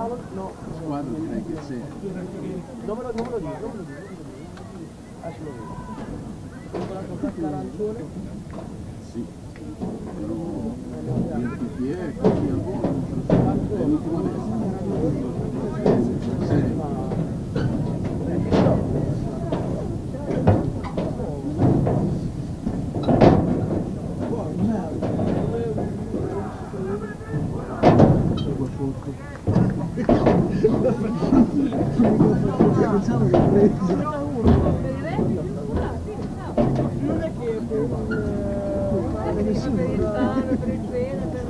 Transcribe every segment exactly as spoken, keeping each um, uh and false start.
squadra direi che c'è. Non me lo dico, non me lo dico. Adesso lo vedo. Con la coperta arancione? Sì, però il P T E così al volo, è l'ultima destra. Sì. Pensavo che presa. Non è che per nessuno per il bene, per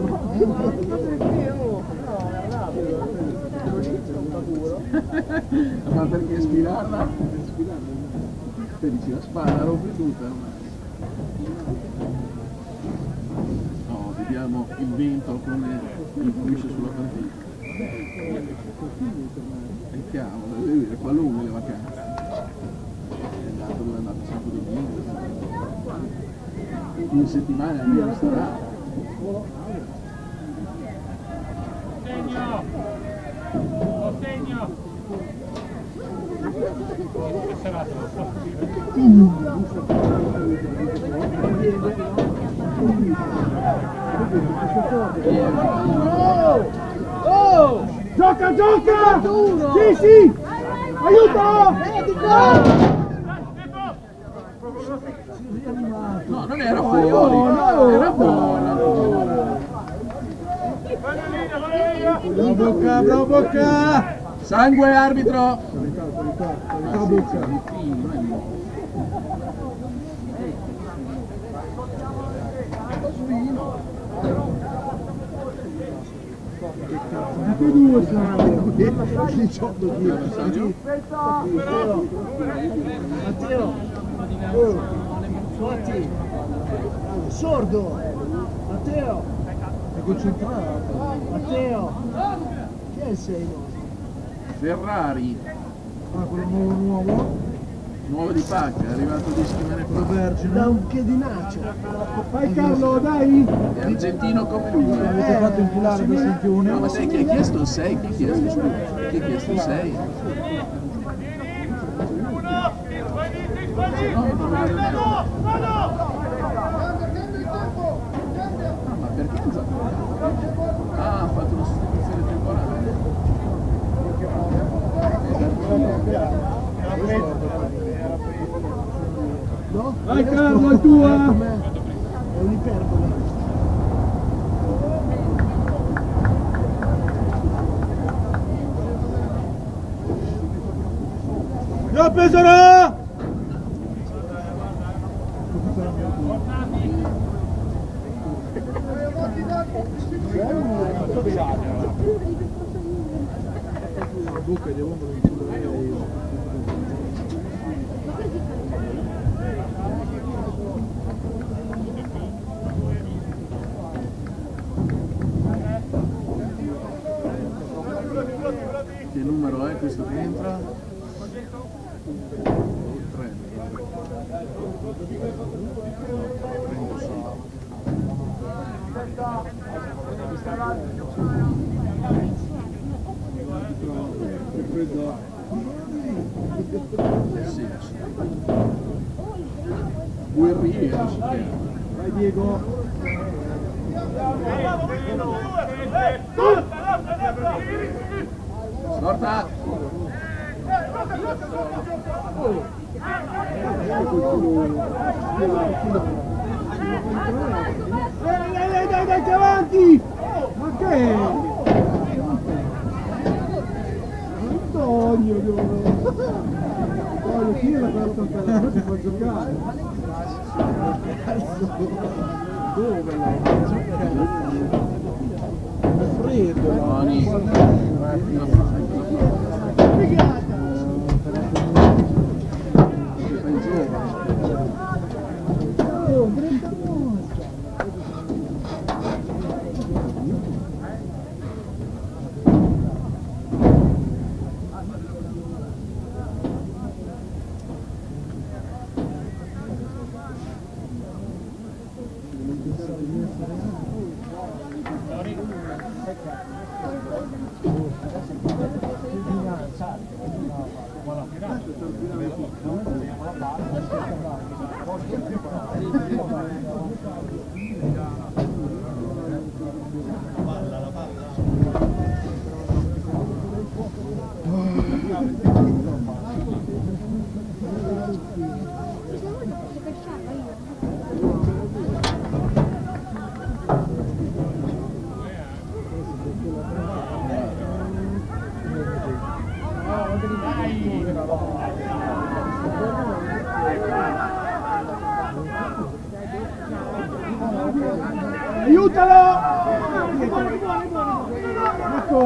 Ma perché spirarla? Te dici la spada rompe tutta ormai. No, vediamo il vento come influisce sulla partita. E cavolo, devi vedere qua lungo le vacanze. È andato dove è andato sempre dormire. Due settimane almeno starà. Segno! Segno! Che sarà? Oh! Gioca, gioca! Sì, sì! Aiuto! No, non era fuori, era buona. Bravo Bocca, bravo Bocca! Sangue arbitro! Bravo Bocca! Che due saranno? diciotto dieci. Matteo! Forti! Sordo! Matteo! È concentrato! Matteo! Chi è il sei nostro? Ferrari, Ah, quello nuovo nuovo? nuovo di pacca, è arrivato di settimane fa. Vergine. Da un chedinaccio. Vai Carlo, dai! È argentino come lui. Mi avete fatto infilare da Sentione? No, ma sai chi ha chiesto il sei? Chi ha chiesto? Scusa, chi ha chiesto il sei? No, non lo vedo neanche. Ah, ma perché ha usato? Ah, ha fatto una sostituzione temporanea. No? Vai Carlo, è tua! È un'iperbole. Io Pesaro! Bocca di uomo non Che numero è questo che entra? tre. Guerriero si chiama. Vai Diego! Storta! Dai, dai, dai, dai, che avanti! Ma che? Antonio, dove? Antonio, chi è la quarta non si può giocare? Dove la è freddo, Buoni. Aiutalo! Ecco!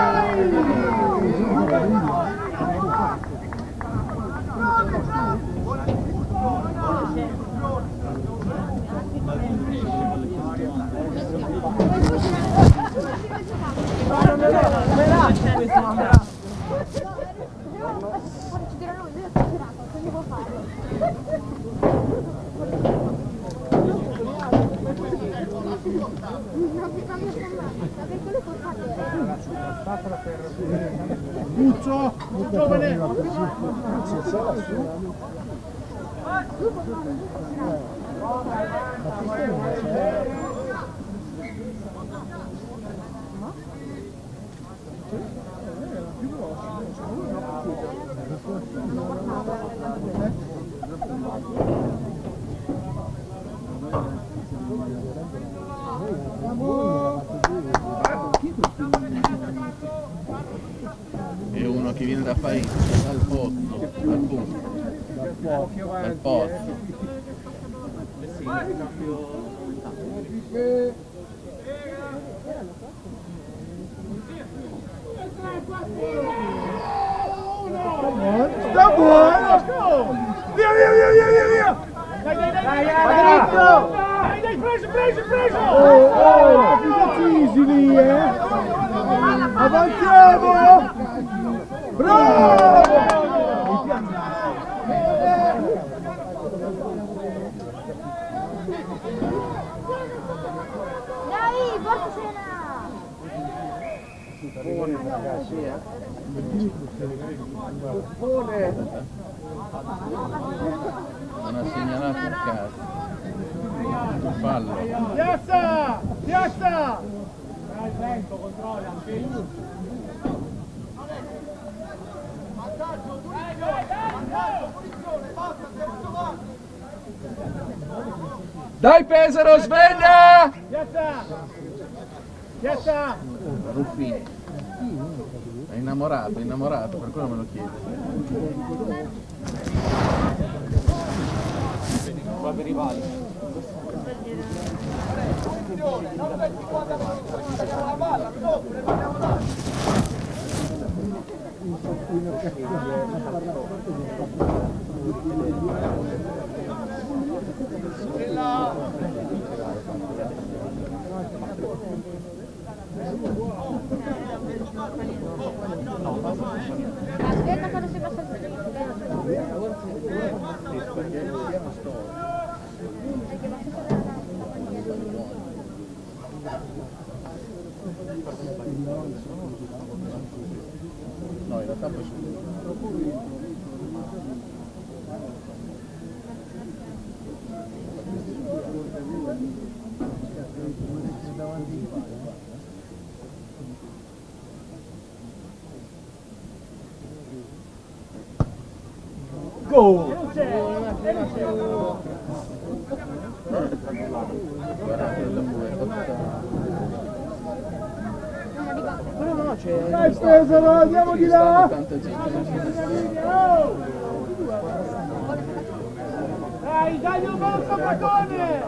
Muccio, giovane! È uno che viene da Faenza, dal pozzo, dal punto, dal pozzo. Sta buono! Via, via, via, via, via, via! Dai, dai, dai, dai, dai, dai, dai, preso, preso, preso! Oh, oh, più decisi lì, eh! Avanziamo! Bravo! Dai, portacela! Buone ragazzi, eh? Non ha segnalato un cazzo. Fallo. Piazza! Piazza! Dai, il vento, controlla, anche io. Dai Pesaro, sveglia! Piazza! Piazza! Ruffini. È innamorato, è innamorato, per quello me lo chiede. Va per i rivali. Aspetta quando si passa il No, in realtà poi su. Go! No, no, c'è... Dai Pesaro, andiamo di là! Tanta gente non si Dai, dai un morso, Bacone!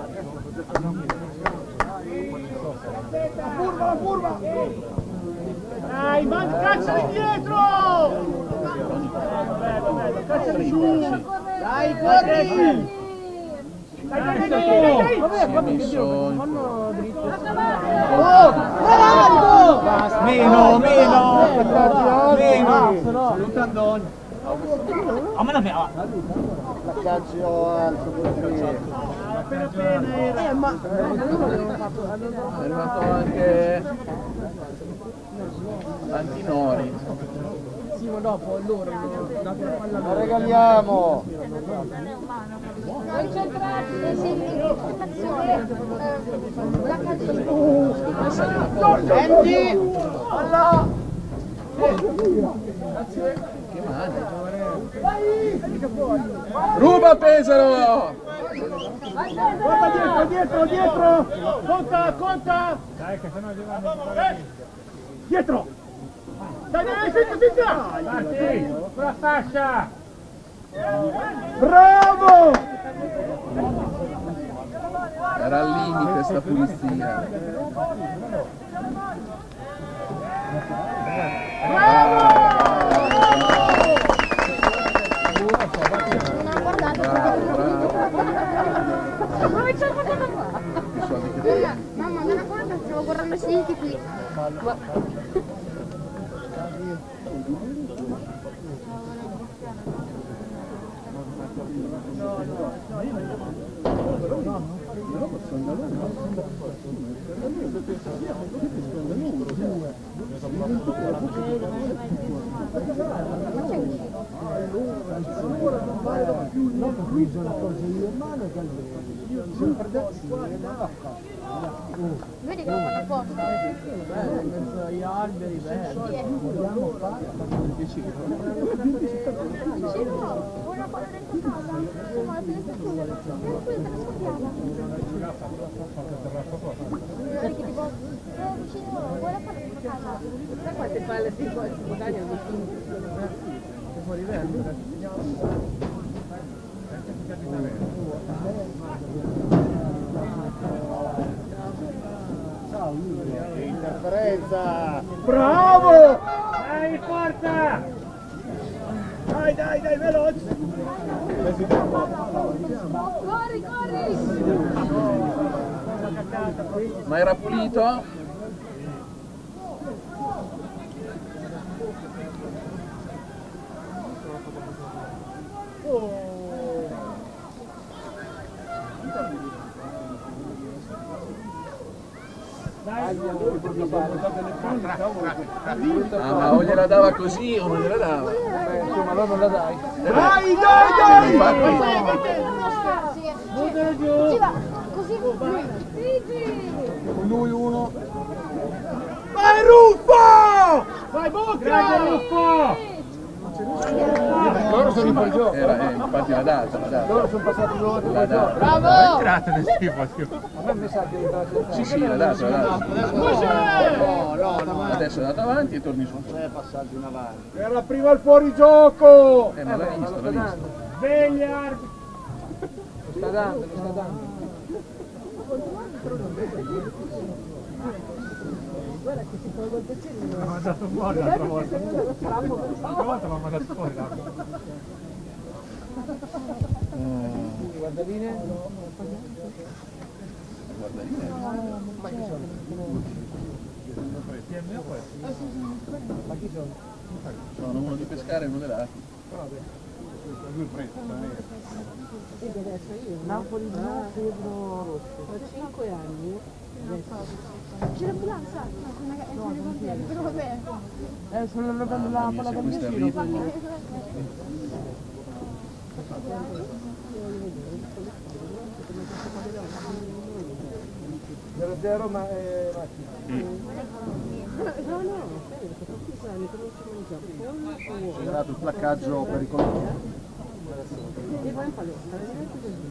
La curva, la curva! Dai, man, cacciali dietro! Bello, bello, cacciali giù! Dai, corri! Dai, dai, dai, dai, dai! è messo in Oh, bravo! Meno, meno! Meno! Saluta Andoni. A me la mia. La calcio alto così. Appena appena era. Eh, ma è arrivato anche Antinori. Sì, ma dopo loro hanno dato la palla. La regaliamo! Concentrati, sì, interpretazione. La casina. Senti! Alla! Che mani. Ruba Pesaro! Guarda dietro, dietro, dietro! Conta, conta! Dai che sennò arrivano. Dietro! Dai, dai, senti, senti! Parti! Sulla fascia! Bravo! Era al limite sta pulizia. Non ha guardato. Ma c'è qualcosa qua? I soldi che prendi. Mamma, non ha guardato, stavo guardando i siti qui. Vedi che lo fanno apposta? Gli alberi, bello. Una cosa dentro casa, siamo alla finestra e qui te ne scoppiamo. Guarda che tipo, eh, vicino, vuoi la fare dentro casa? Sai quante palle si guadagnano di cinque? È fuori verde. Interferenza! Bravo! Dai, forza! Dai, dai, dai, veloce! Corri, corri! Ma era pulito? Ah, ma o gliela dava così o non gliela dava? Beh, insomma, allora non la dai. Dai, dai, dai! Infatti, Non scherzi, eh. Ci va, così lui. Con lui uno. Vai Ruffo! Vai Bocca! Grazie Ruffo! Loro sono in quel gioco. era, eh, infatti l'ha data, l'ha data. Loro sono passati loro in L'ha quel gioco. data. Bravo! Tirate del schifo, schifo. A me mi sa che Sì, sì, l'ha data, l'ha data. No, no, no. Adesso è andato avanti e torni su. Non è passaggio in avanti. Era prima il fuorigioco! Eh, ma l'ha visto, l'ha visto. Sveglia! Lo sta dando, lo sta dando. Guarda che si fa il golpettino. L'ha mandato fuori l'altra volta. L'altra volta l'ha mandato fuori l'altra. Guardaline? Guardaline. Ma chi sono? Chi è mio poi? Ma chi sono? Sono uno di pescare e uno dell'acqua. Vedi adesso io, Napoli blu, Pedro rosso. Ho cinque anni. C'è l'ambulanza? No, quella che è nei cantieri, però vabbè. Eh, sono andando la palla del Questo è vicino. ridicolo. zero zero ma è macchina. No, no, perché tutti anni che non ci mangiamo. Pollo o uovo. Era il placcaggio pericoloso. E poi in palestra, vedete così.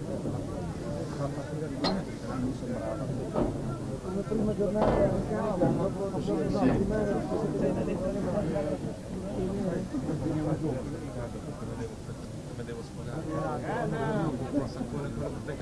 Come prima giornata anche dopo una settimana. Devo sfogare. Posso ancora ancora tutte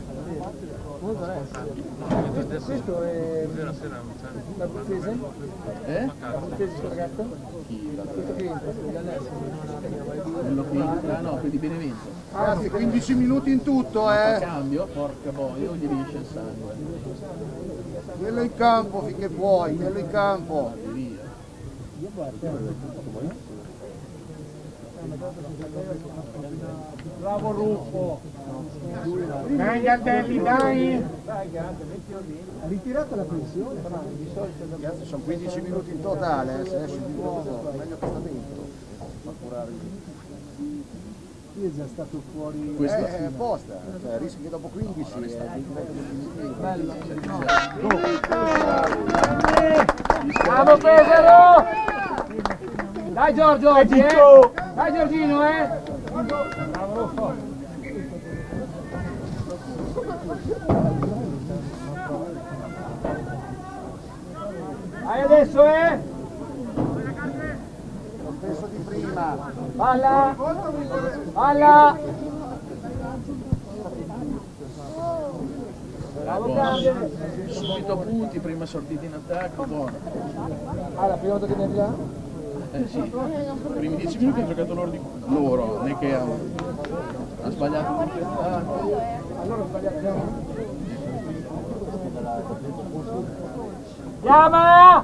cazzate. Questo è Sera sera non c'è. l'abruzzese? Eh? L'abruzzese sto ragazzo? Chi? La- Questo che entra, scusa, adesso. Quello che entra? No, quelli di Benevento. Ragazzi, quindici minuti in tutto, A eh. cambio, porca boia, o gli riesce il sangue. Quello in campo finché puoi, quello in campo. Via. Bravo Ruffo. Dai Galdelli, dai. Ha ritirato la pensione? Ragazzi, sono quindici minuti in totale, eh, se esce di nuovo, meglio che sta dentro. Fa curare Qui è già stato fuori. eh, è apposta, cioè rischi che dopo quindici è bello. Bravo Pesaro! Dai Giorgio oggi, eh! Dai Giorgino, eh! Bravo Ruffo! Dai adesso, eh! Lo stesso di prima. Palla! Palla! Bravo Cambio! Subito punti, prima sortita in attacco, buono. Ah, la prima volta che ne abbiamo? Eh sì, i primi dieci minuti hanno giocato loro, di... loro, non è che ha, ha sbagliato tutti. Ah, Allora ho sbagliato. Chiama!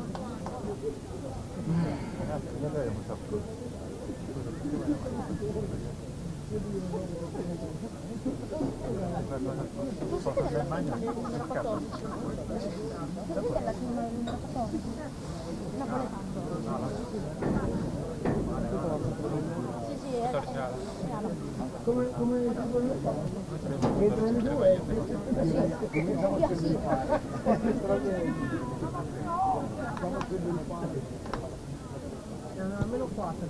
Come, come, entra in due? Almeno quattro.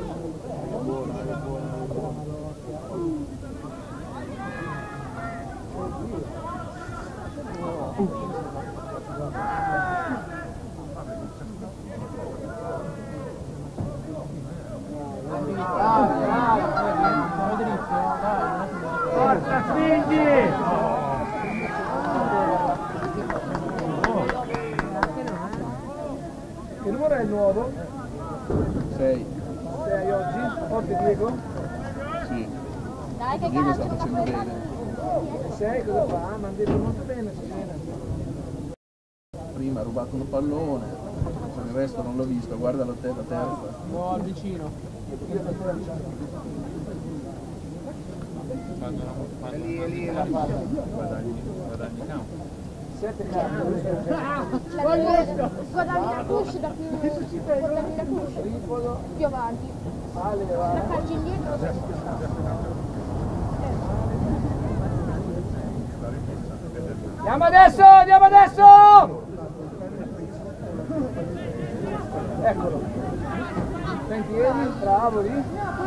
Forza, spingi! Che numero è il nuovo? sei. sei oggi? Oggi Diego? Sì. Dai che Diego sta calcio, facendo bene. sei cosa fa? Mi hanno detto molto bene stasera. Prima ha rubato un pallone, per il resto non l'ho visto, guarda la testa terza. No, al vicino. È lì, è lì la palla. Sette campi. guardavi la push da più guardavi la push più avanti la calci indietro Andiamo adesso, andiamo adesso! Eccolo. Senti, Eli, bravo lì.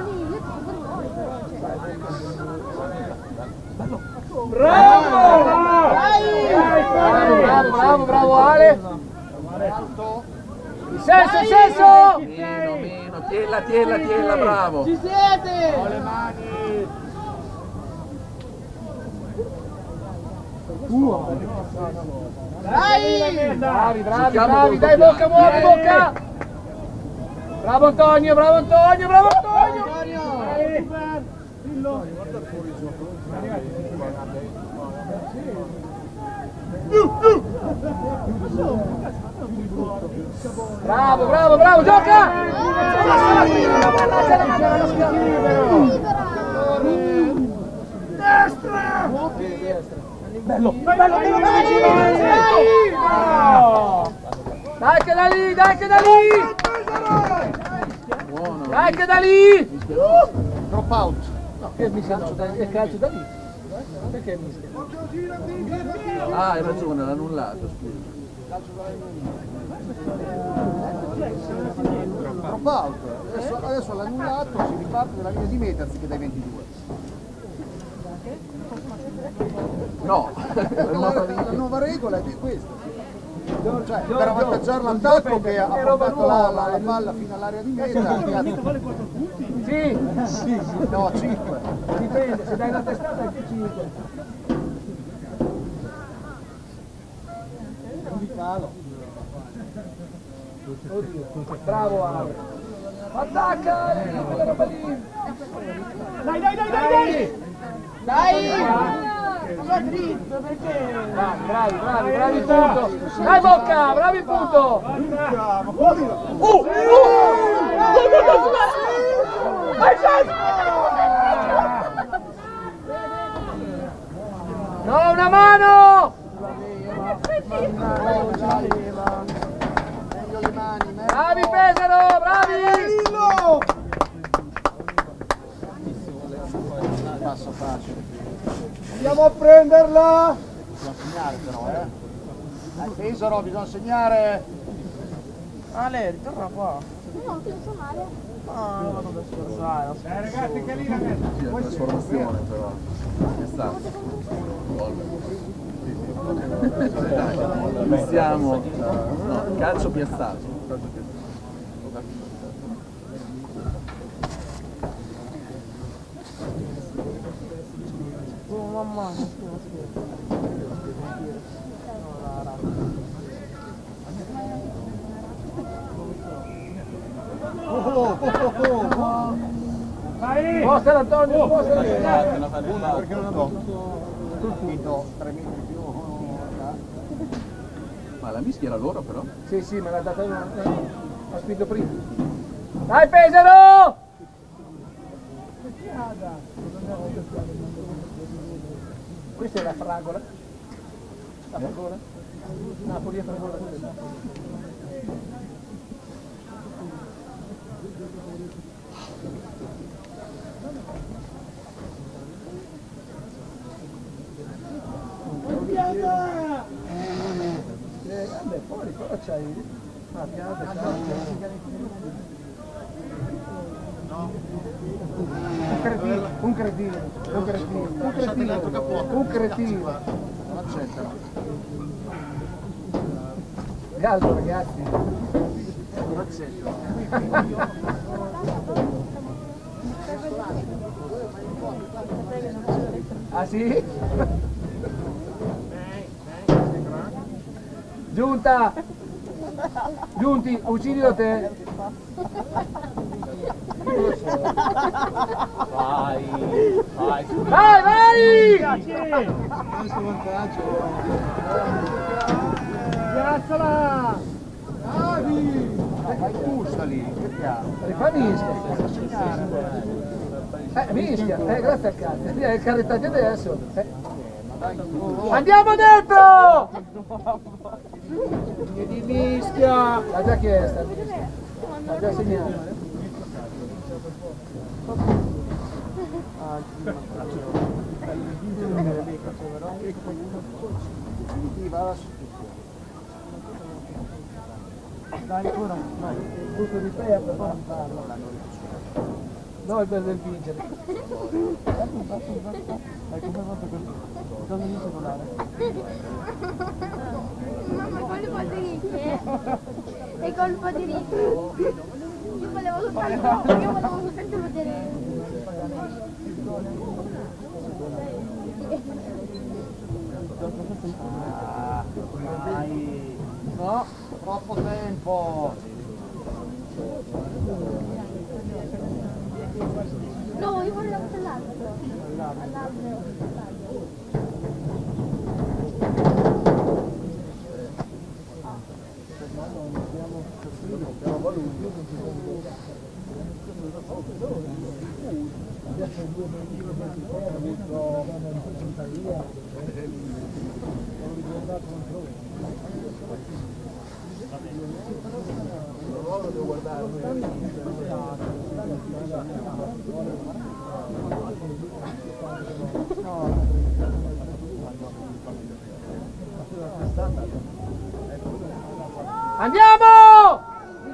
Bravo! Bravo, bravo, bravo, bravo Ale! Il senso, il senso! Meno, meno, tiella, tiella, tiella, bravo! Ci siete! Ho le mani! Dai! Bravi, bravi, Cerchiamo bravi, col dai bocca, doppiato. muovi bocca! Bravo Antonio, bravo Antonio, bravo Antonio! Dai. Bravo, bravo, bravo, gioca! Destra! Bello, bello, bello, bello! Dai che da lì, dai che da lì! Buono! Dai che da lì! Drop out! No, che mischia no, è calcio da lì. Perché mischia? Ah, hai ragione, l'ha annullato, scusa. Drop out! Adesso, adesso l'ha annullato, si riparte dalla linea di meta anziché dai ventidue. No! La nuova, la nuova regola è questa. Cioè, per avvantaggiare l'attacco che ha portato la, la, la palla fino all'area di meta. Sì, Sì, sì. No, cinque. Dipende, se dai una testata anche cinque. Di calo. Oddio, bravo Ale. attacca! Quella roba lì! Dai, dai, dai, dai, dai! Dai! Bravi, bravi, bravi, bravi punto! Dai Bocca, bravi punto! Uh! Uh! No, una mano! Bravi Pesaro, bravi! Passo facile. Andiamo a prenderla! Bisogna segnare però, eh. Dai Pesaro, bisogna segnare. Ale, ritorna qua. No, non so male. Ah, non vado per scherzare. Dai ragazzi, che lì la messa. Sì, la trasformazione però. Che sta? Siamo no, calcio piazzato. Oh mamma. Vai! Spostala Antonio, spostala! Perché non andò? Colpito tre metri più. Ma la mischia era loro però? Sì, sì, me l'ha data una. Ha spinto prima. Dai Pesaro! Questa è la fragola. La fragola? Napoli è fragola. Eh, vabbè, fuori cosa c'hai? Ah, pianta, un cretino, un cretino, un cretino, un cretino, un cretino. Non accettano. Gallo ragazzi. Non accettano. Ah sì? Giunta! Giunti, uccidilo te! Vai! Vai! Vai, vai! Questo vantaggio. Piazzola! Bravi! Fai busta lì, che piano. Rifai mischia! Eh, mischia! Eh, grazie al cazzo! È il carrettaggio adesso! Eh. Andiamo dentro! Di mischia! L'ha già chiesta! L'ha già segnato! Definitiva la sostituzione. Dai ancora! No, il gusto di perdere, poi non parlo! No, è per del vincere! Hai come fatto così? Cosa dice volare? Mamma, è colpa di Ricky. È colpa di Ricky. Io volevo soltanto, io volevo soltanto vedere. Ah, dai. No, troppo tempo. No, io volevo all'altro. All'altro. Devo guardare. Andiamo!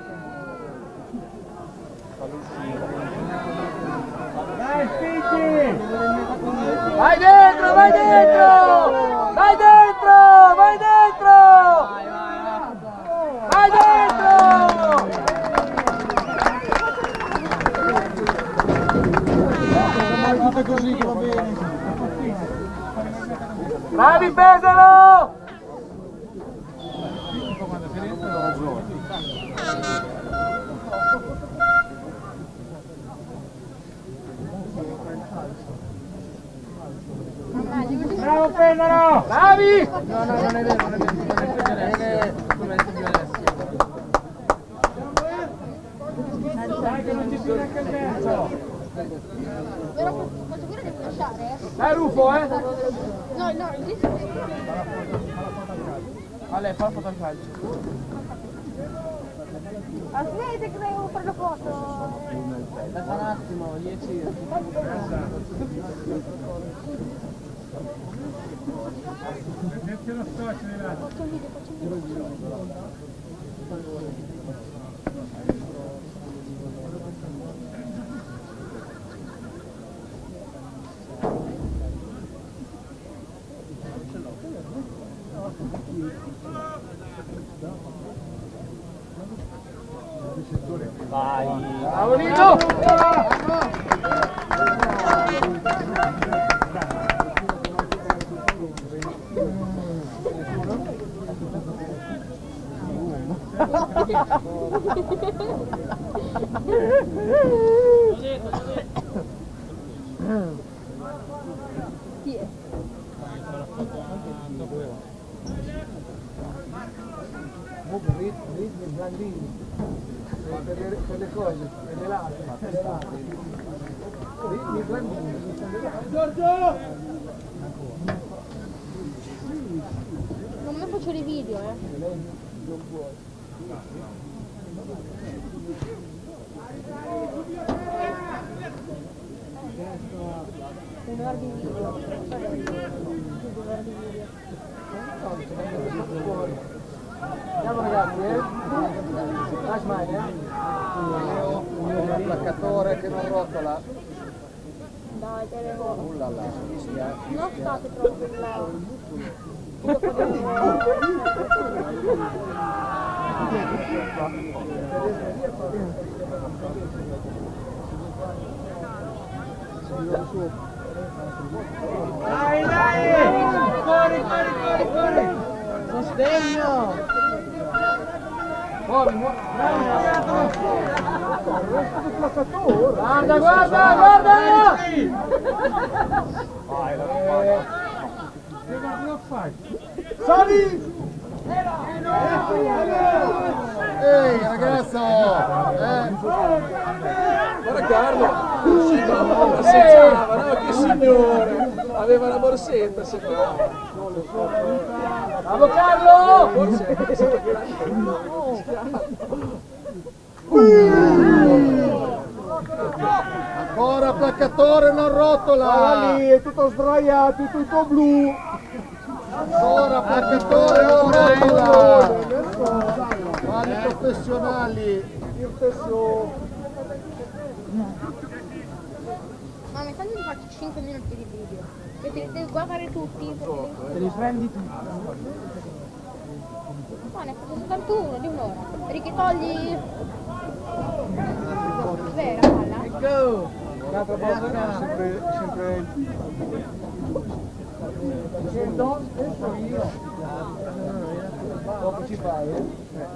Dai, spingi! Vai dentro, vai dentro! Vai dentro, vai dentro! Vai dentro! Fate così che va bene. Bravi Pesaro! Quando si riesce ho ragione. Bravo Prendalo! Bravi! No, no, non è vero, non è vero, non è vero, come il signore Alessio. Dai che non ci più neanche il terzo! Però posso pure devi lasciare? Dai Rufo, eh! No, no, lì si Ale, fa la foto al calcio. aspetta che devo fare la foto. Aspetta un attimo, dieci. Metti lo scotch di là. Faccio un video, faccio un video. Vai! Bravo Nino! Chi è? Comunque ritmi blandini per le, per le cose, per le late, per le late. Ritmi blandini. Giorgio! Non mi faccio i video, eh. Non puoi. Un'ora di video. Un'ora di video. Andiamo ragazzi, eh? Dai smile, eh? Un placcatore che non rotola. Dai, te le voglio. Ullala, fischia. Non state troppo in là. Dai, dai! Corri, corri, corri, corri! Sostegno! Muovi, muovi. Guarda, guarda, guarda! Che fai? Sali! Ehi ragazzo! Eh. Guarda Carlo! Sì, no, passeggiava, no? Che signore! Aveva la borsetta, se no. Bravo Carlo! Forse è stato Ancora placcatore non rotola! Guarda lì, è tutto sdraiato, è tutto blu! Ancora placcatore non rotola! Quali professionali! Ma mi tanto ti faccio cinque minuti di video. E te li devi guardare tutti. Te li prendi tutti. Ma ne faccio soltanto uno di un'ora. Perché togli... Vera, palla. Go! Un'altra volta. Sempre, sempre Scendo, penso io. Dopo ci fai, eh?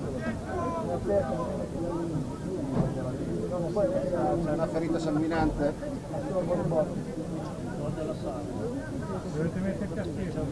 c'è una ferita sanguinante. Dovete mettere il castigo.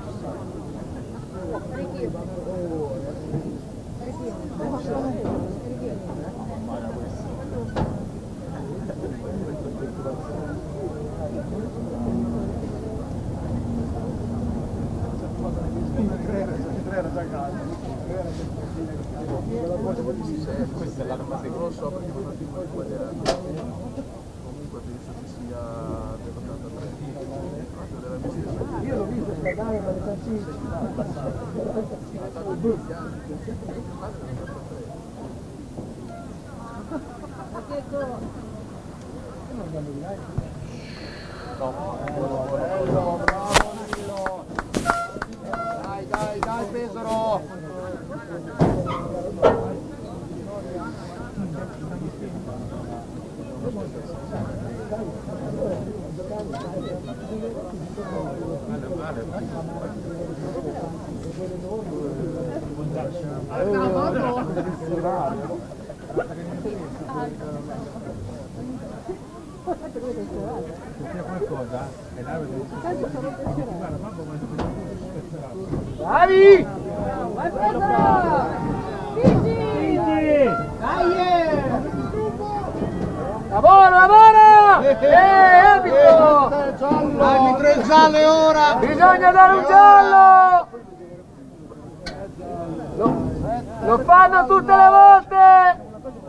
Questa è l'arma che non so perché non ho più qual era. Comunque penso che sia dell'ottantatré. Io l'ho visto scaldare ma le salsicce. Dai, dai, dai Pesaro! c'è qualcosa, è l'arbitro che dice guarda mamma ma Bravi! Vai presa! Gigi! Dai! Lavora, lavora! Eh, arbitro! Arbitro è giallo è ora! Bisogna dare un giallo! Lo, lo fanno tutte le volte!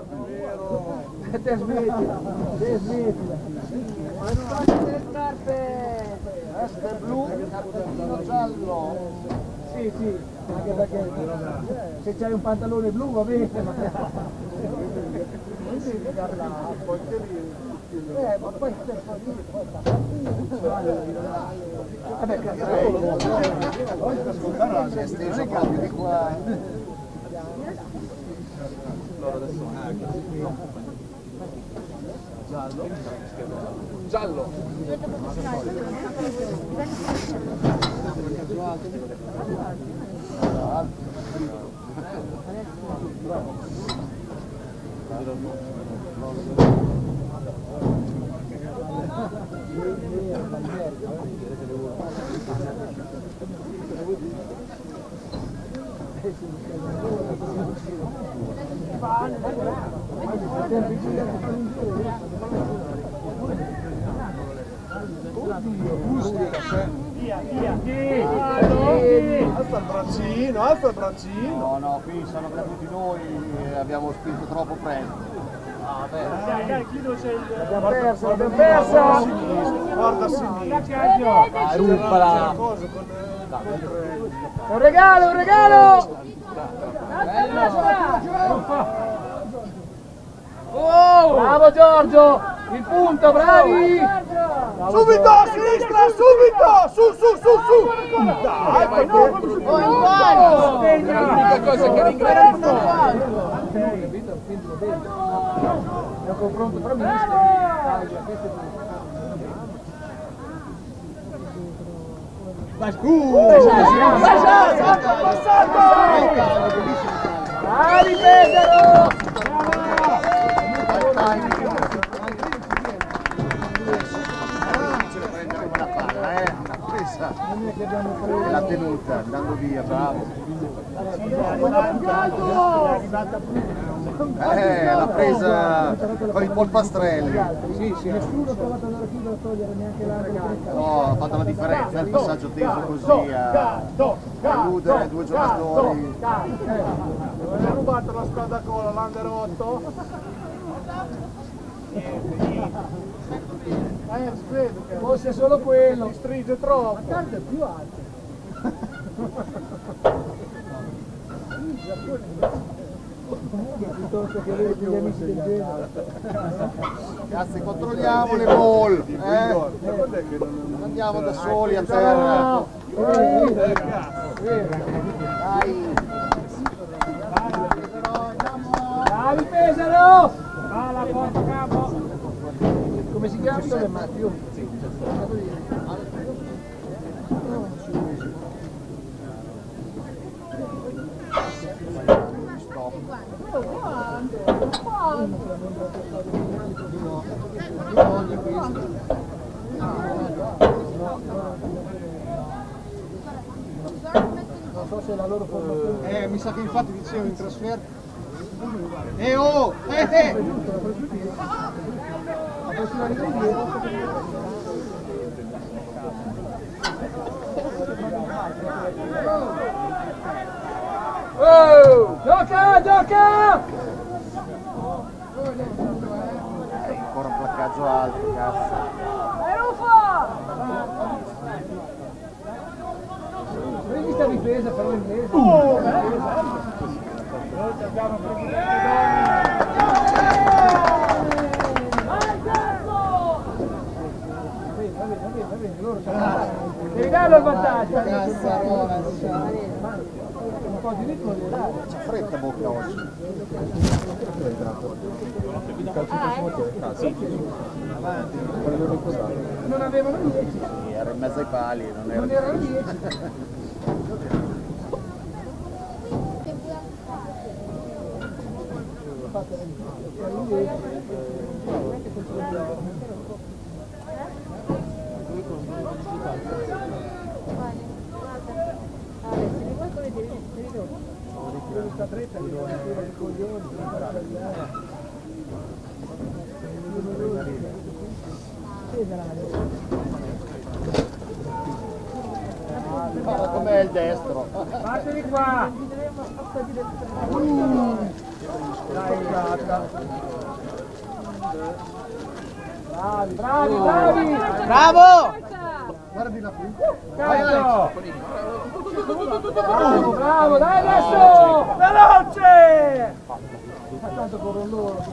Te smettila, te smettila. Ma non faccio le scarpe! Questo è blu, cartellino giallo. Sì, sì, anche perché se c'hai un pantalone blu va bene, ma... Eh, ma poi se fa vabbè, cazzo, Si è steso proprio di qua. Giallo? Giallo! Via, via, via! Alza il braccino, alza il braccino! No, no, qui sono caduti noi e abbiamo spinto troppo presto. Dai, dai, qui dove c'è il... L'abbiamo persa, l'abbiamo persa! Guarda a sinistra! Dai, ruppala! Un regalo, un regalo! Oh! Bravo Giorgio! Il punto, bravi! Subito a sinistra, subito! Su, su, su, su! Dai, vai no, dentro! no, Oh, è l'unica cosa che ringrazio! È un confronto tra misti. Vai, scusa! Bravi Pesaro! L'ha tenuta, andando via, bravo. Eh, l'ha presa con il polpastrelli. Sì, sì. Nessuno ha provato ad andare a chiudere a togliere neanche l'arbitro. No, ha fatto la differenza il passaggio teso così a chiudere due giocatori. non è rubato la spada cola, l'under otto? Eh, vedo che Fosse solo quello. mi stringe troppo. La carta è più alta. Piuttosto che avere degli amici del genere. Ragazzi, controlliamo le ball, eh? Non andiamo da soli a terra. Dai. Bravi Pesaro! Va la porta capo! Come si chiama? Sono Matteo. Non so se la loro formazione. Eh, mi sa che infatti dicevano in trasferta. Eh oh! Eh eh! La prossima riga indietro. Oh! Gioca! Gioca! Eh, ancora un placcaggio alto, cazzo. Vai Rufo! Prendi sta difesa però inglese. Abbiamo preso Va bene, va bene, va bene, loro devi darlo il vantaggio. Un po' di ritmo devi dare. C'ha fretta bocca oggi. Non avevano dieci. Sì, era in mezzo ai pali, non era Non erano dieci. Com'è il destro? Fateli qua! Uh, dai, gata! Bravi, bravi, bravi! Bravo! Guardi la qui. Cazzo! Bravo, bravo, dai adesso! Veloce! Ma tanto corrono loro.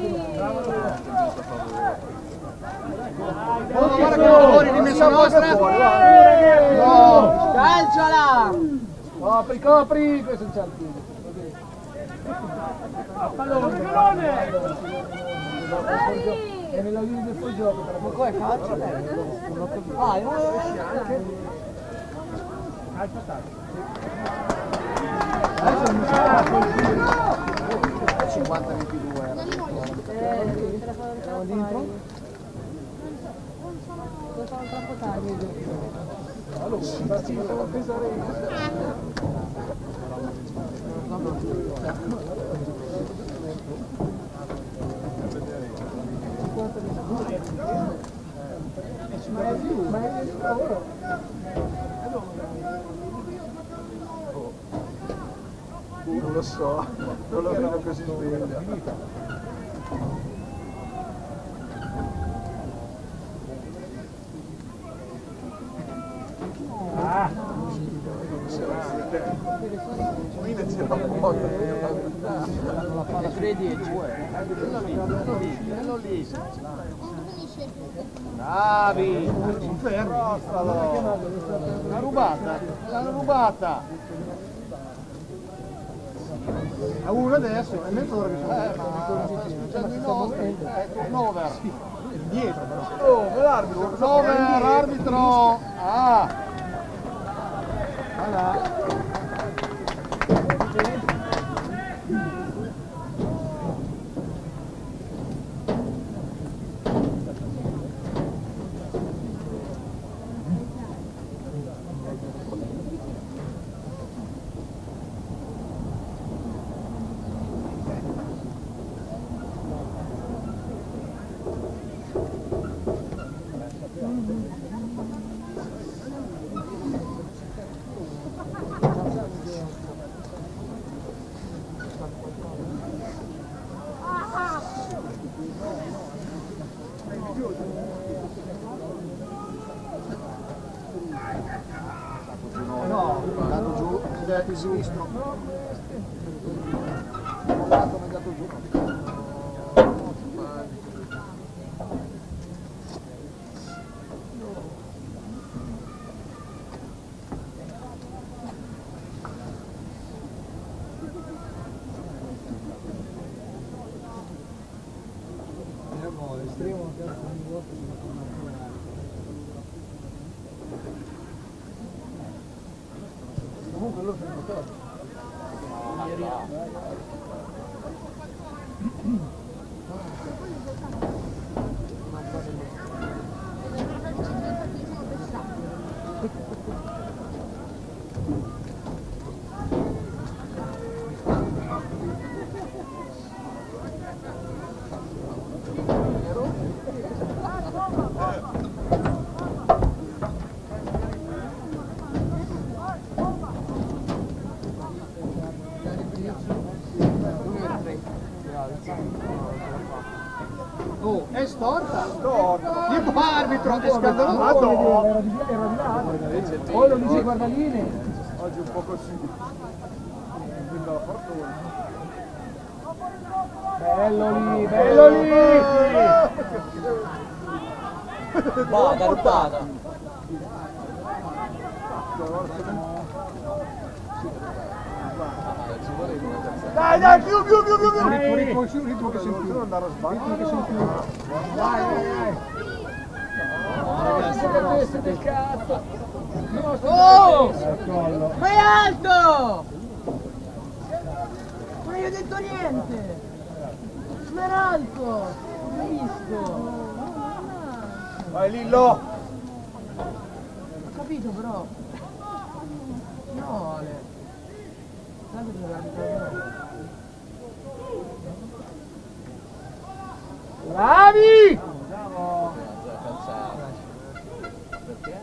Oh, guarda che lavori di messa nostra! No! Calciala! Copri, copri! Questo è un cialpino. A pallone, pallone! E me lo viene del fuori gioco, però ma qua è calcio? Vai, vai, calcio attacco. Adesso non so. cinquanta ventidue era. Siamo dentro? Lo fanno troppo tardi. Allora, infatti, devo pesare io. Non lo so, non lo vedo così sveglia. Ah! Qui ne c'era un po', Le tre dieci. Bravi! Fermi! L'ha rubata! L'hanno rubata! A uno adesso, è mezz'ora che sono. Eh, ma facendo i nostri. Ecco, over. Dietro però. oh, l'arbitro, Over, arbitro! Ah! Voilà. No, è andato giù, è di sinistro. È andato giù. Comunque loro sono quattordici. Oh, è storta! Storta! Tipo arbitro, è scandaloso! Era di era di là. Poi lo dice guardaline. oggi un po' così. Quindi la fortuna. Bello lì, bello lì! Vada, rubata! Dai, dai, più, più, più, più, più! Ritmo, ritmo, ritmo, ritmo che sei in più. Non andare a sbagliare. Ritmo che sei in più. Vai, vai, vai. Oh, siete teste del cazzo! Oh! Collo. Ma è alto! Non gli ho detto niente! Smeralco! Ho visto! Vai Lillo! Ho capito però! No Ale! Tanto deve arrivare. Bravi! Bravo! Perché?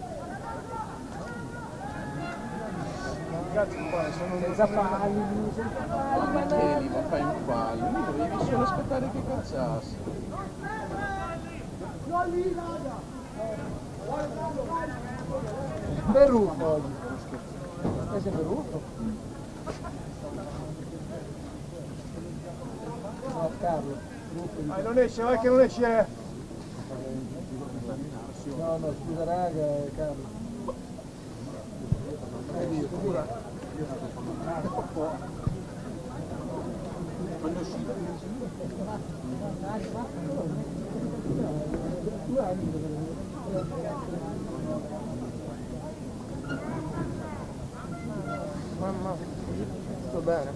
Senza falli, senza Ma falli. perché lì non fai un fallo? Lì dovevi solo aspettare che calzasse. Berruffo oggi. È sempre Berruffo? No, Carlo. Ruffo. Vai, non esce, vai che non esce! No, no, scusa raga, è Carlo. Eh, scusa. Quando è uscita? Mamma, sto bene.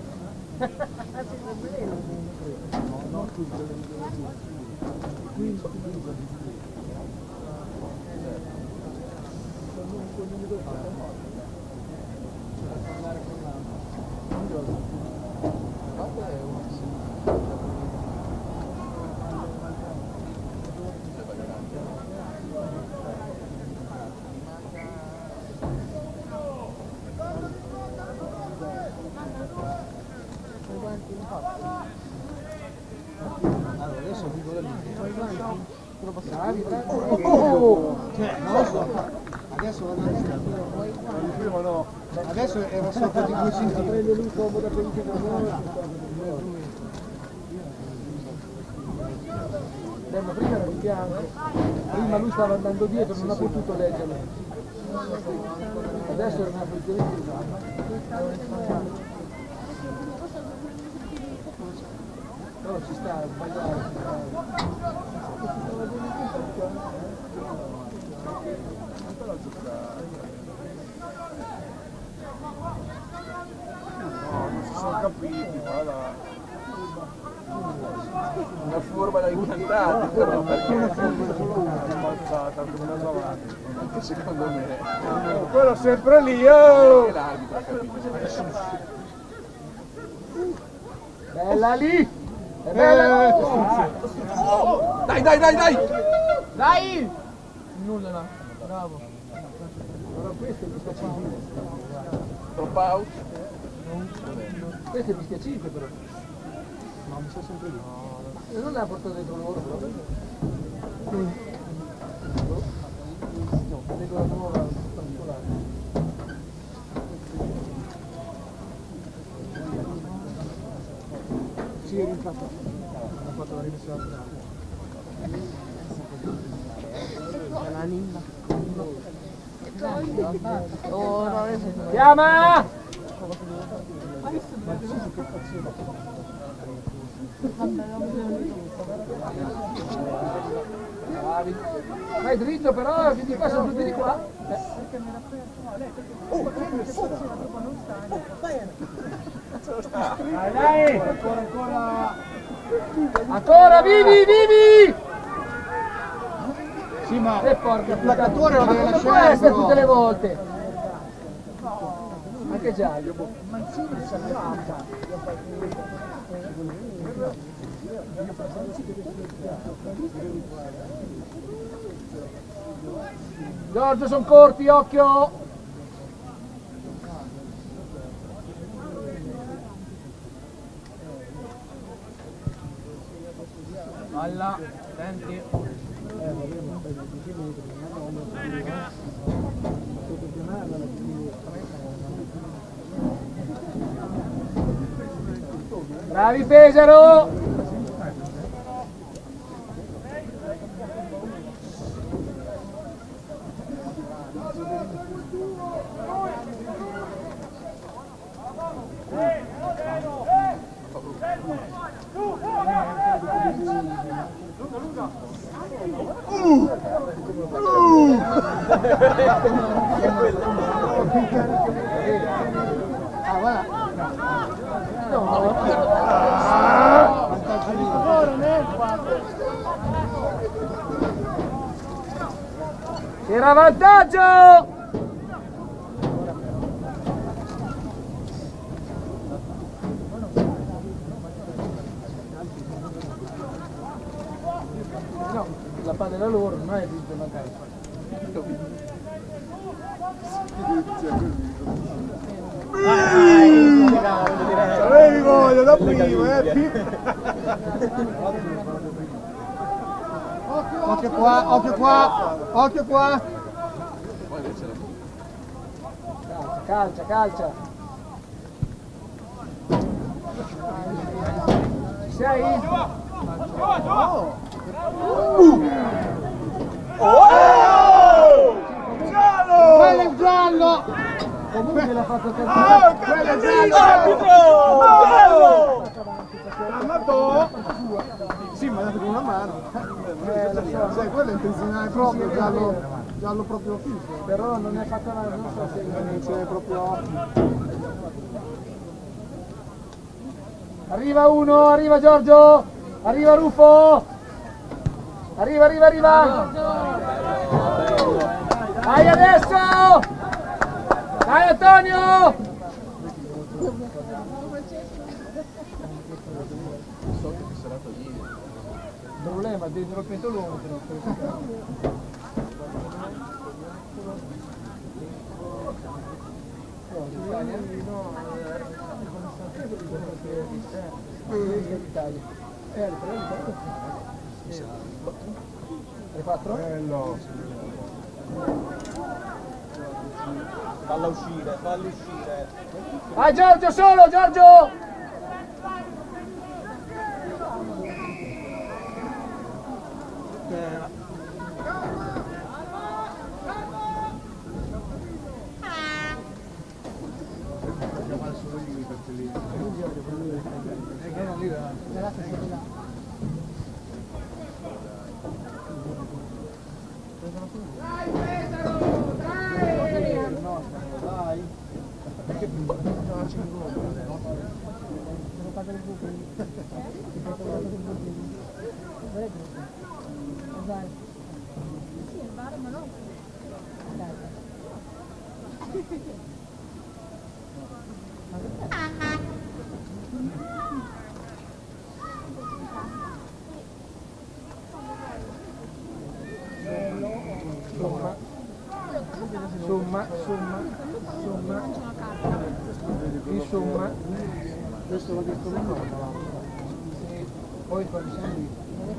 Allora, adesso dico da lì. Bravi, bravi. Oh! Cioè, non lo so. Adesso vado a Prima no. Adesso era sotto di due centimetri. Prende lui comoda per il Eh, ma prima era di fianco, prima lui stava andando dietro, non ha potuto leggerlo. Adesso era una posizione di però ci sta, è sbagliato. No, non si sono capiti, guarda. Una forma da incantati, però perché? Balzata, come una avanti. Anche secondo me. Quello sempre lì, oh! Anche l'arbitro ha capito. Bella lì! È bella! Oh! Dai, dai, dai, dai! Dai! Nulla là, bravo. Però questo è il mischia cinque. Drop out. Questo è il mischia cinque però. No, mi sta sempre lì. E non l'ha portato dentro loro però. Vedo la nuova particolare. Sì, è rinfatto. Ha fatto la rimessa da La ninna. Oh, no, adesso Chiama! Bravi. Vai dritto però, che di qua sono tutti di qua. Eh. Dai, dai! Ancora, ancora! Ancora, vivi, vivi! Sì, ma E porca il placatore lo deve non può lasciare essere però. tutte le volte. Anche Giaglio. Giorgio, sono corti, occhio! Alla, senti. Bravi Pesaro! Ah, guarda. No, Era vantaggio! No, la palla era loro, non è vinto il vantaggio. Avevi voglia da prima, eh? Occhio qua, occhio qua, occhio qua. Calcia, calcia. Ci sei? Quello è il giallo! Comunque l'ha fatto Oh, cantare. quello è giallo! Arbitro! Amato! Sì, ma ha dato con una mano. Eh, lo so. Sai, quello è intenzionale proprio, giallo, giallo proprio fisso. Però non è fatta la non so se C'è proprio occhio. Arriva uno, arriva Giorgio, arriva Rufo. Arriva, arriva, arriva. Dai adesso! Dai Antonio! Il problema è dentro il pentolone. Le quattro? Bello. Falla uscire, falli uscire. Vai Giorgio solo, Giorgio! Somma, somma, somma, insomma, questo l'ho detto una volta, poi quando siamo lì.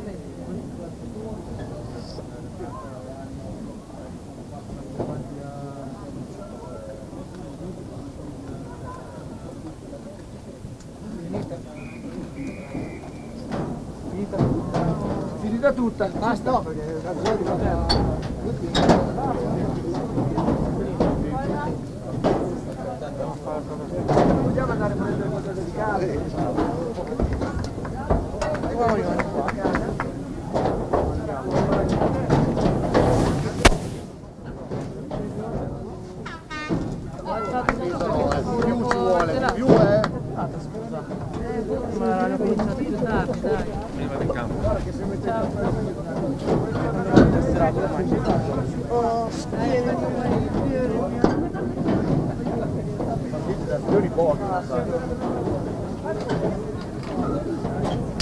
Finita, finita tutta, basta. No, perché la zona di fratello. Vogliamo andare a prendere qualcosa di casa? Più ci vuole, più è. Ma hanno cominciato più tardi, dai. Prima di campo. Io li porto.